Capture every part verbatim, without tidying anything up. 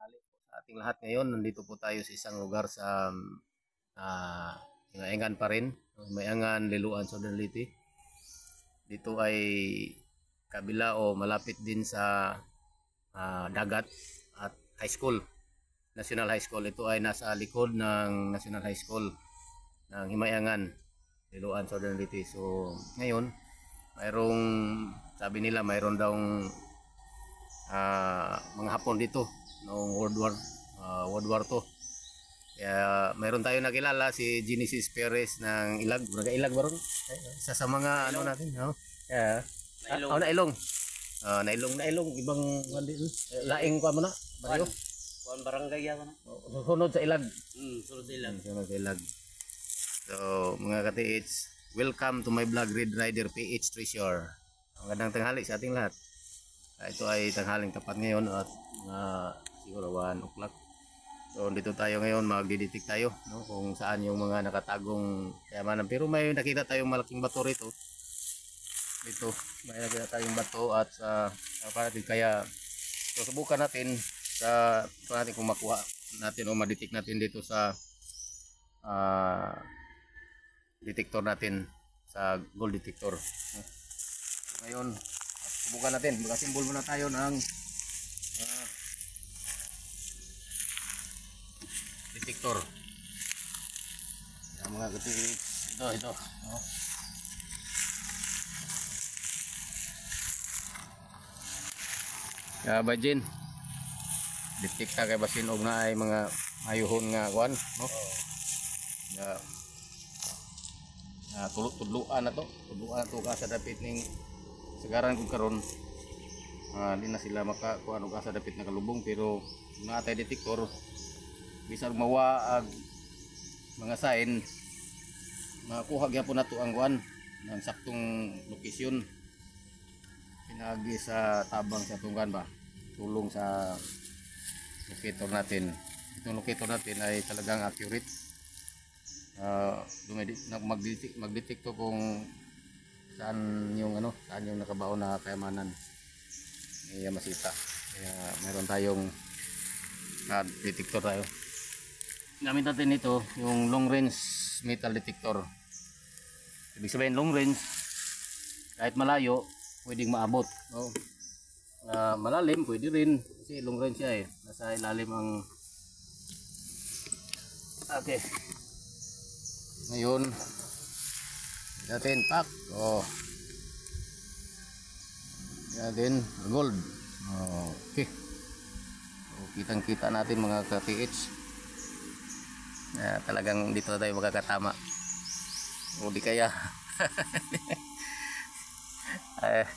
tanghali po sa ating lahat ngayon. Nandito po tayo sa isang lugar sa uh, Himayangan pa rin. Himayangan, Liloan, Southern Leyte. Dito ay kabila o malapit din sa uh, dagat at high school. National High School. Ito ay nasa likod ng National High School ng Himayangan, Liloan, Southern Leyte. So ngayon, mayroong, sabi nila mayroon daw uh, mga Hapon dito noong World War uh, World War two. Kaya mayroon tayo nakilala si Genesis Perez ng Ilag, Braga Ilag baron. Isa sa mga ano natin, no? Yeah. Nailong. Ah, oh, nailong. Ah, nailong, nailong ibang laing pa mo na. Baryo. Kuan barangay ya man. Sunod sa Ilag. Hmm, sunod sa Ilag. Sunod sa Ilag. So, mga ka-T H, welcome to my vlog, Red Rider P H Treasure. Ang gandang tanghali sa ating lahat. Uh, ito ay tanghaling tapat ngayon at uh, siguro one o'clock. So dito tayo ngayon, magdidetect tayo, no, kung saan yung mga nakatagong kayamanan. Pero may nakita tayong malaking bato rito. Dito, may nakita tayong bato at uh, para natin kaya so, subukan natin sa so, natin kung makuha natin o madetect natin dito sa uh, detector natin, sa gold detector. Ngayon, subukan natin. Magasimbol muna tayo ng uh, detector. Yan mga katiits. Ito, ito. Oh. Kaya ba Jin? Detekta kay basin og na ay mga ayuhon nga kuan, no? Ya. Ah, tulok-tudluan na to. Tudluan na to ka sa dapit ning sagaran kung karon. Ah, di na sila makakuha og sa dapit na kalubong, pero na atay detektor bisag mawa ag mga sign makuha gyapon nato ang kuan ng saktong lokasyon pinagi sa tabang sa tunggan ba tulong sa locator natin. Itong locator natin ay talagang accurate. Uh, mag-detect mag-detect to kung saan yung ano, saan yung nakabaon na kayamanan. Iya masita. Kaya meron tayong uh, detector tayo. Gamit natin ito, yung long range metal detector. Ibig sabihin long range, kahit malayo, pwedeng maabot. No? Uh, malalim, pwede rin. Kasi long range siya eh. Nasa ilalim ang... Okay. Ngayon, natin pak. Oh. Natin gold. Oh, okay. So, kitang-kita natin mga ka-T H. Uh, talagang dito na tayo magkakatama. O di kaya. eh.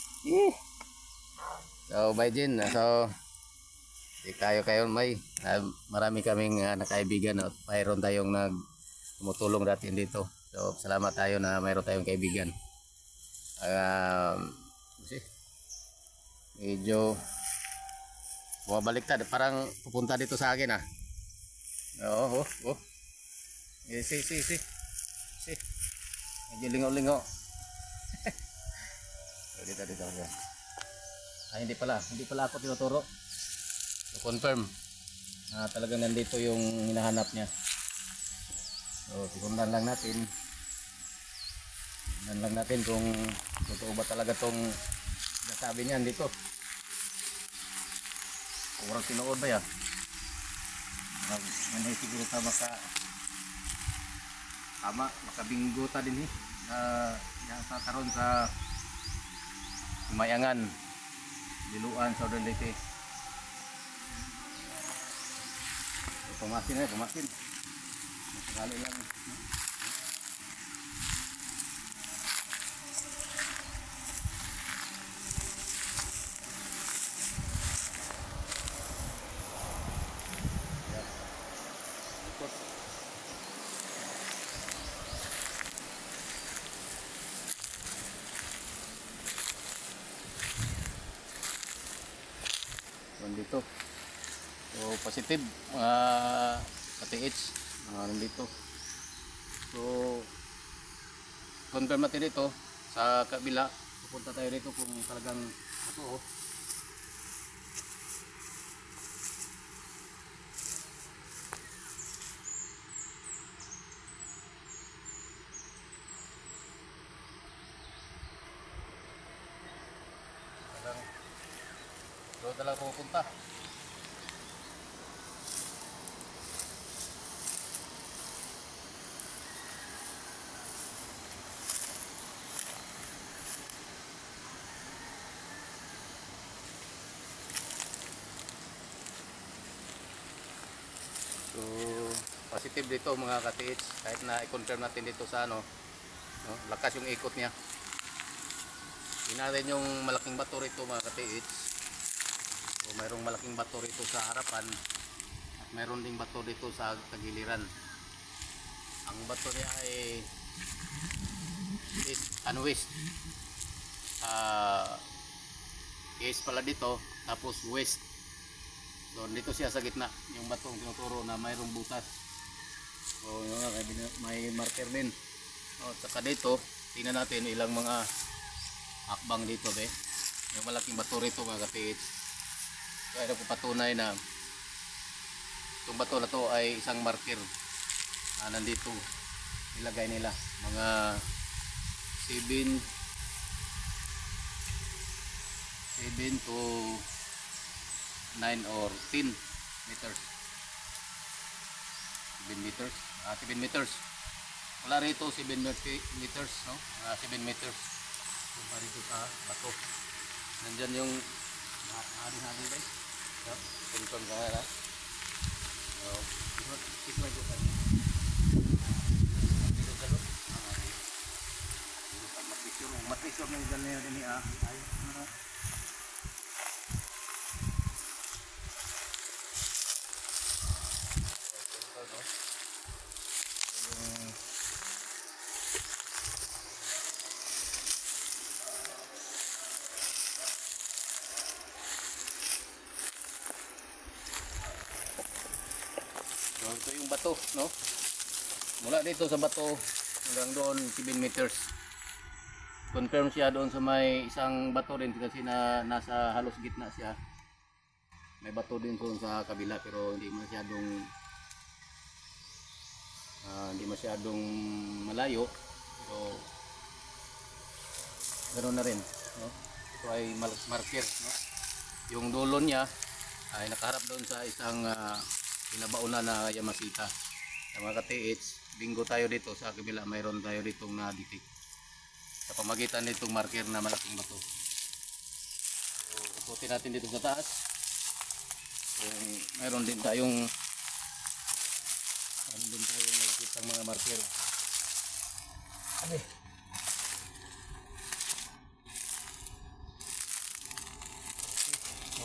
So, bye Jin. So, di kayo kayo may uh, marami kaming uh, nakaibigan at mayroon tayong nag tumutulong natin dito. So, salamat tayo na mayroon tayong kaibigan. Uh, kasi medyo bumabaliktad. Parang pupunta dito sa akin ah. Oo, oh, oh. Eh, si, si, si. Si. Medyo lingaw-lingaw. So, dito, dito. Ah, hindi pala. Hindi pala ako tinuturo. So, confirm. Ah, talagang nandito yung hinahanap niya. So, sikundan lang natin. Sikundan lang natin kung totoo ba talaga tong nasabi niya dito. Kurang tinuod ba yan? Manay siguro ta maka tama, makabinggo ta din eh. Uh, yan sa karon sa Himayangan, Liloan, Southern Leyte. Pumasin eh, pumasin. Sekali lang. Nandito. So positive uh, K T H uh, nandito. So confirm natin dito sa kabila. Pupunta tayo dito kung talagang ito oh. talaga pupunta. So, positive dito mga ka-T H, kahit na i-confirm natin dito sa ano, no, lakas yung ikot niya. Tingnan natin yung malaking bato rito mga ka-T H. So, mayroong malaking bato rito sa harapan at mayroon ding bato dito sa tagiliran. Ang bato niya ay east and west. Uh, east pala dito, tapos west. So dito siya sa gitna, yung batong tinuturo na mayroong butas. So yun nga, may marker din. O, saka dito, tingnan natin ilang mga hakbang dito, be. Yung malaking bato rito mga ka-T H. Kaya nagpapatunay na itong bato na to ay isang marker. Ah, nandito ilagay nila mga seven to nine or ten meters. seven meters. Ah, seven meters. Wala rito seven meters, no? Ah, seven meters. So, pa rito sa bato. Nandyan yung hari-hari guys. So, confirm ka nga na. So, keep my good time. Dito sa loob. Matisyon ng ganyan din niya. Ay, ano? So, ito yung bato, no? Mula dito sa bato hanggang doon seven meters. Confirm siya doon sa may isang bato rin kasi na nasa halos gitna siya. May bato din doon sa kabila pero hindi masyadong uh, hindi masyadong malayo. So ganoon na rin, no? Ito ay marker, no? Yung dulo niya ay nakaharap doon sa isang uh, pinabauna na Yamashita. Sa mga ka-T H, bingo tayo dito sa kabila, mayroon tayo ditong na-detect sa pamagitan nitong marker na malaking bato. So, ikutin natin dito sa taas. So, mayroon din tayong mayroon din tayong nakikitang mga marker. Ano eh? So,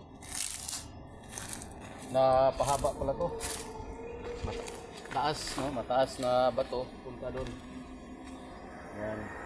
napahaba pala to. Mataas, no? Mataas na bato punta doon. Yan.